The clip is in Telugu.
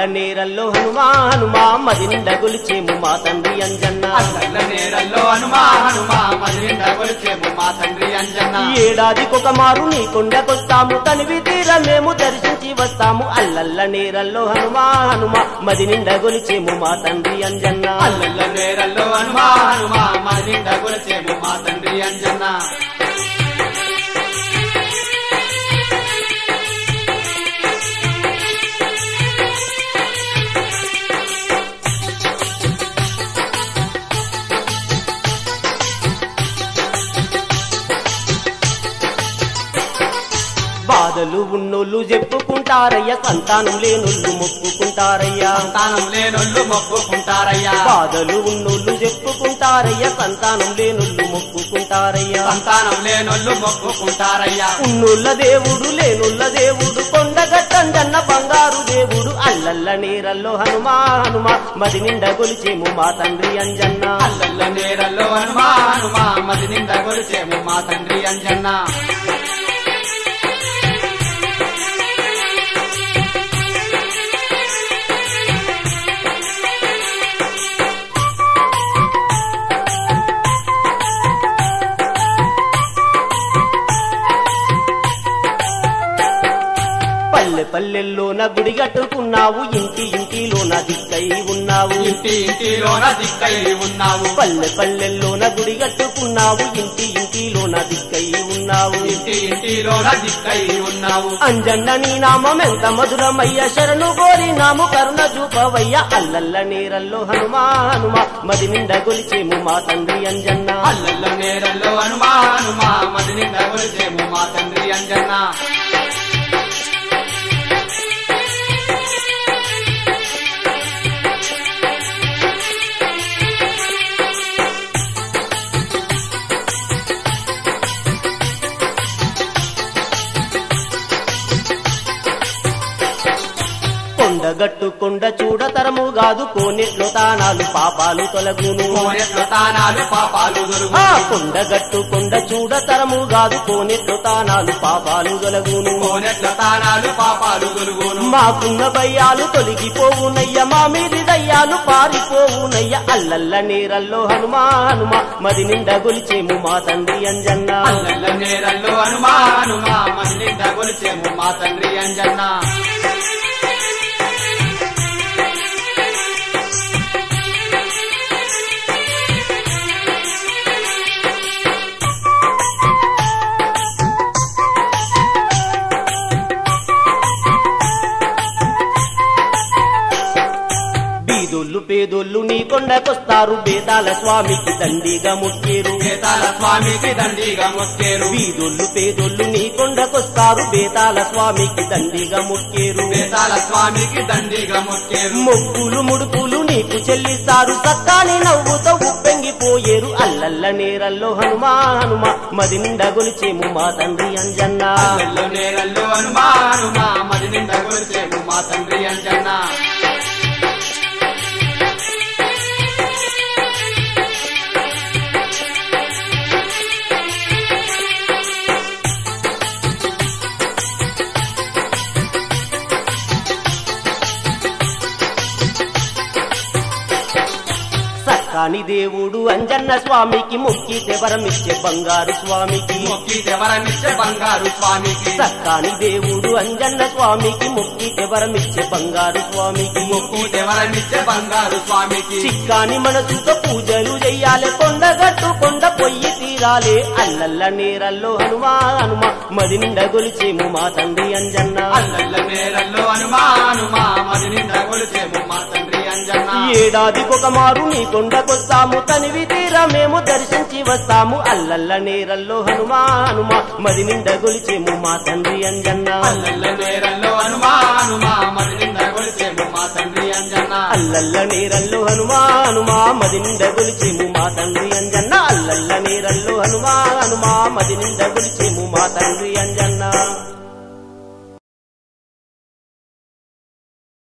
నేరల్లో హనుమా హనుమా మది నిండా గొలిచేము మా తండ్రి అంజన్న అల్లల్ల నేరల్లో హనుమా హనుమా మది నిండా గొలిచేము మా తండ్రి అంజన్న ఏడాదికొక మారు నీ కొండకొస్తాము తనివి తీర మేము దర్శించి వస్తాము అల్లల్ల నేరల్లో హనుమా హనుమా మది నిండా గొలిచేము మా తండ్రి అంజన్న అల్లల్ల నేరల్లో హనుమా హనుమా మది నిండా గొలిచేము మా తండ్రి అంజన్న బాధలు ఉన్నోళ్ళు చెప్పుకుంటారయ్యా సంతానం లేనోళ్ళు మొక్కుకుంటారయ్యా సంతానం లేనోళ్ళు మొక్కుకుంటారయ్యా బాధలు ఉన్నోళ్ళు చెప్పుకుంటారయ్యా సంతానం లేనోళ్ళు మొక్కుకుంటారయ్యా సంతానం లేనోళ్ళు మొక్కుకుంటారయ్యా ఉన్నోళ్ళ దేవుడు లేనోళ్ళ దేవుడు కొండగట్టంజన్న బంగారు దేవుడు అల్లల్ల నేరల్లో హనుమా హనుమా మది నిండా గొలిచేము మా తండ్రి అంజన్న అల్లల్ల నేరల్లో హనుమా హనుమా మది నిండా గొలిచేము మా తండ్రి అంజన్న పల్లెల్లోన గుడి కట్టుకున్నావు ఇంటి ఇంటిలోన దిక్కై ఉన్నావు ఇంటి ఇంటిలోన దిక్కై ఉన్నావు పల్లెల్లోన గుడి కట్టుకున్నావు ఇంటి ఇంటిలోన దిక్కై ఉన్నావు ఇంటి ఇంటిలోన దిక్కై ఉన్నావు అంజన్న నీ నామం ఎంత మధురమయ్య శరణు కోరి నాము కరుణ చూపవయ్య అల్లల్ల నేరల్లో హనుమా హనుమా మది నిండా గొలిచేము మా తండ్రి అంజన్న అల్లల్ల నేరల్లో హనుమా హనుమా మది నిండా గొలిచేము మా తండ్రి అంజన్న కొండగట్టు కొండ చూడతరము కాదు కోనెట్లో తానాలు పాపాలు తొలగును కోనెట్లో తానాలు పాపాలు దొరుకును కొండగట్టు కొండ చూడతరము కాదు కోనెట్లో తానాలు పాపాలు తొలగును కోనెట్లో తానాలు పాపాలు దొరుకును మాకున్న భయాలు తొలగిపోవునయ్య మా మీది దయ్యాలు పారిపోవునయ్య అల్లల్ల నేరల్లో హనుమా హనుమా మది నిండా గొలిచేము మా తండ్రి అంజన్న అల్లల్ల నేరల్లో హనుమా హనుమా మది నిండా గొలిచేము మా తండ్రి అంజన్న పేదోళ్ళు నీ కొండకొస్తారు బేతాల స్వామికి దండిగా మొక్కేరు బేతాల స్వామికి దండిగా మొక్కేరు బీదోళ్ళు పేదోళ్ళు నీ కొండకొస్తారు బేతాల స్వామికి దండిగా మొక్కేరు బేతాల స్వామికి దండిగా మొక్కేరు మొక్కులు ముడుపులు నీకు చెల్లిస్తారు సత్తాని నవ్వుతో ఉప్పెంగిపోయేరు అల్లల్ల నేరల్లో హనుమా హనుమా మది నిండా గొలిచేము మా తండ్రి అంజన్న అల్లల్ల నేరల్లో హనుమా హనుమా మది నిండా గొలిచేము మా తండ్రి అంజన్న కాని దేవుడు అంజన్న స్వామికి మొక్కితే వరమిచ్చే బంగారు స్వామికి మొక్కితే వరమిచ్చే బంగారు స్వామికి సక్కాని దేవుడు అంజన్న స్వామికి మొక్కితే వరమిచ్చే బంగారు స్వామికి మొక్కితే వరమిచ్చే బంగారు స్వామికి చిక్కాని మనసుతో పూజలు చెయ్యాలి కొండగట్టు కొండ పొయ్యి తీరాలే అల్లల్ల నేరల్లో హనుమా హనుమా మది నిండా గొలిచేము మా తండ్రి అంజన్న అల్లల్ల నేరల్లో హనుమా హనుమా మది నిండా గొలిచేము మా తండ్రి అంజన్న ఏడాదికొక మారు నీ కొండకొస్తాము తనివి తీర మేము దర్శించి వస్తాము అల్లల్ల నేరల్లో హనుమా హనుమా మది నిండా గొలిచేము మా తండ్రి అంజన్న అల్లల్ల నేరల్లో హనుమా హనుమా మది నిండా గొలిచేము మా తండ్రి అంజన్న అల్లల్ల నేరల్లో హనుమా హనుమా మది నిండా గొలిచేము మా తండ్రి అంజన్న అల్లల్ల నేరల్లో హనుమా హనుమా మది నిండా గొలిచేము మా తండ్రి అంజన్న